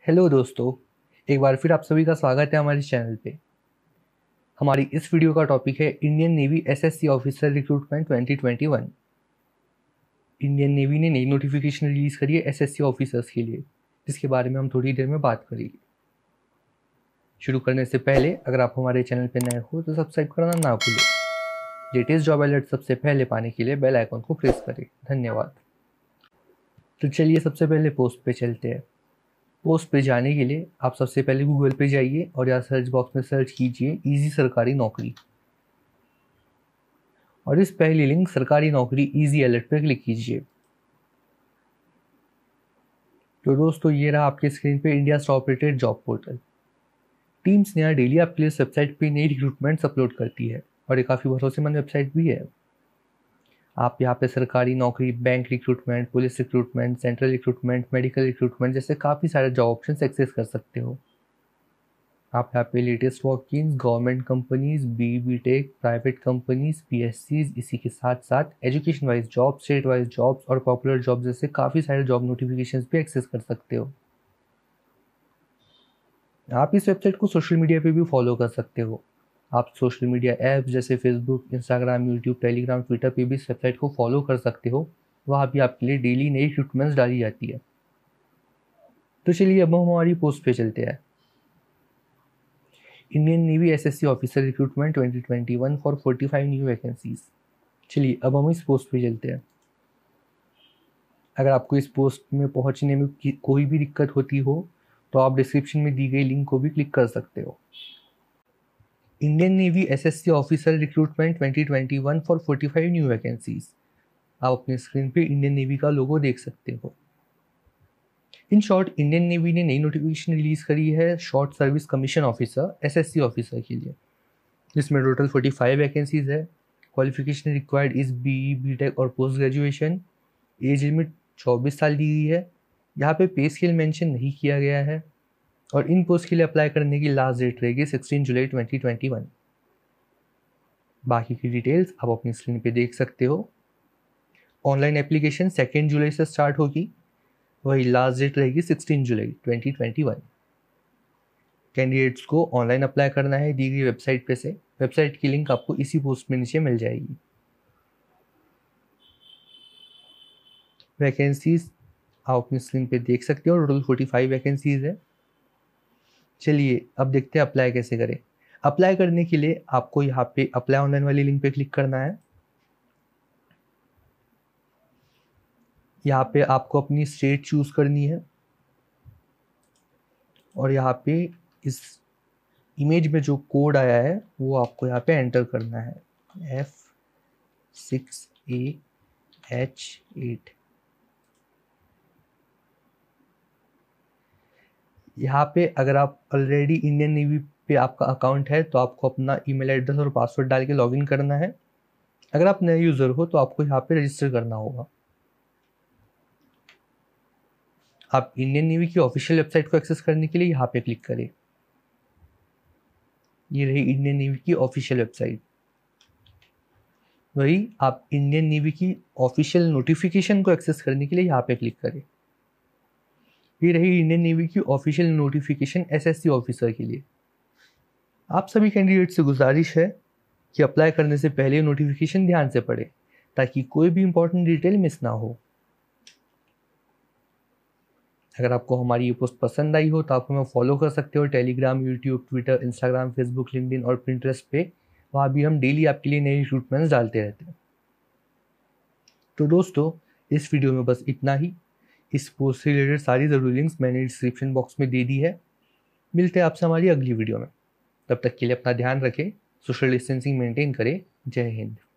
Hello दोस्तों, एक बार फिर आप सभी का स्वागत है हमारे चैनल पे। हमारी इस वीडियो का टॉपिक है Indian navy SSC officer recruitment 2021। Indian navy ने नई नोटिफिकेशन रिलीज करी है एसएससी ऑफिसर्स के लिए, जिसके बारे में हम थोड़ी देर में बात करेंगे। शुरू करने से पहले अगर आप हमारे चैनल पर नए हो तो सब्सक्राइब करना ना भूलें। लेटेस्ट जॉब अलर्ट सबसे पहले पाने के लिए बेल आइकन को प्रेस करें। धन्यवाद। तो चलिए सबसे पहले पोस्ट पे चलते हैं। पोस्ट पे जाने के लिए आप सबसे पहले गूगल पे जाइए और यहाँ सर्च बॉक्स में सर्च कीजिए इजी सरकारी नौकरी, और इस पहली लिंक सरकारी नौकरी इजी अलर्ट पे क्लिक कीजिए। तो दोस्तों ये रहा आपके स्क्रीन पे India top rated job portal. Teams नया डेली आपके लिए इस वेबसाइट पे नई रिक्रूटमेंट्स अपलोड करती है और ये काफ़ी भरोसेमंद वेबसाइट भी है। आप यहाँ पे सरकारी नौकरी, bank recruitment, police recruitment, central recruitment, medical recruitment जैसे काफ़ी सारे जॉब ऑप्शन एक्सेस कर सकते हो। आप यहाँ पे latest walk ins, government companies, B Tech, private companies, पीएससीज, इसी के साथ साथ education wise job, state wise jobs और पॉपुलर जॉब जैसे काफ़ी सारे जॉब नोटिफिकेशंस भी एक्सेस कर सकते हो। आप इस वेबसाइट को सोशल मीडिया पे भी फॉलो कर सकते हो। आप सोशल मीडिया ऐप्स जैसे Facebook, Instagram, YouTube, Telegram, Twitter पे भी इस वेबसाइट को फॉलो कर सकते हो। वहाँ भी आपके लिए डेली नई रिक्रूटमेंट्स डाली जाती है। तो चलिए अब हम हमारी पोस्ट पे चलते हैं। Indian navy SSC officer recruitment 2021 for 45 new vacancies. चलिए अब हम इस पोस्ट पे चलते हैं। अगर आपको इस पोस्ट में पहुंचने में कोई भी दिक्कत होती हो तो आप डिस्क्रिप्शन में दी गई लिंक को भी क्लिक कर सकते हो। Indian navy SSC officer recruitment 2021 for 45 new vacancies. आप अपने स्क्रीन पे इंडियन नेवी का लोगो देख सकते हो। इन शॉर्ट, इंडियन नेवी ने नई नोटिफिकेशन रिलीज करी है short service commission officer SSC officer के लिए, जिसमें टोटल 45 वैकेंसीज है। क्वालिफिकेशन रिक्वायर्ड इज बीटेक और पोस्ट ग्रेजुएशन। एज लिमिट 24 साल दी गई है। यहाँ पे पे स्केल मेंशन नहीं किया गया है और इन पोस्ट के लिए अप्लाई करने की लास्ट डेट रहेगी 16 जुलाई 2021। बाकी की डिटेल्स आप अपनी स्क्रीन पे देख सकते हो। ऑनलाइन एप्लीकेशन 2 जुलाई से स्टार्ट होगी, वही लास्ट डेट रहेगी 16 जुलाई 2021। कैंडिडेट्स को ऑनलाइन अप्लाई करना है दी गई वेबसाइट पे से। वेबसाइट की लिंक आपको इसी पोस्ट में नीचे मिल जाएगी। वैकेंसीज आप अपनी स्क्रीन पे देख सकते हो, टोटल 45 वैकेंसीज है। चलिए अब देखते हैं अप्लाई कैसे करें। अप्लाई करने के लिए आपको यहाँ पे अप्लाई ऑनलाइन वाली लिंक पे क्लिक करना है। यहाँ पे आपको अपनी स्टेट चूज करनी है और यहाँ पे इस इमेज में जो कोड आया है वो आपको यहाँ पे एंटर करना है, F6AH8। यहाँ पे अगर आप ऑलरेडी इंडियन नेवी पे आपका अकाउंट है तो आपको अपना ईमेल एड्रेस और पासवर्ड डाल के लॉगिन करना है। अगर आप नए यूज़र हो तो आपको यहाँ पे रजिस्टर करना होगा। आप इंडियन नेवी की ऑफिशियल वेबसाइट को एक्सेस करने के लिए यहाँ पे क्लिक करें। ये रही इंडियन नेवी की ऑफिशियल वेबसाइट। वही आप इंडियन नेवी की ऑफिशियल नोटिफिकेशन को एक्सेस करने के लिए यहाँ पे क्लिक करें। ये रही इंडियन नेवी की ऑफिशियल नोटिफिकेशन एसएससी ऑफिसर के लिए। आप सभी कैंडिडेट से गुजारिश है कि अप्लाई करने से पहले नोटिफिकेशन ध्यान से पढ़ें ताकि कोई भी इंपॉर्टेंट डिटेल मिस ना हो। अगर आपको हमारी ये पोस्ट पसंद आई हो तो आप हमें फॉलो कर सकते हो Telegram, YouTube, Twitter, Instagram, Facebook, LinkedIn और पिंटरेस्ट पे। वहाँ भी हम डेली आपके लिए नए रिक्रूटमेंट्स डालते रहते हैं। तो दोस्तों इस वीडियो में बस इतना ही। इस पोस्ट से रिलेटेड सारी ज़रूरी लिंक्स मैंने डिस्क्रिप्शन बॉक्स में दे दी है। मिलते हैं आपसे हमारी अगली वीडियो में। तब तक के लिए अपना ध्यान रखें, सोशल डिस्टेंसिंग मेंटेन करें। जय हिंद।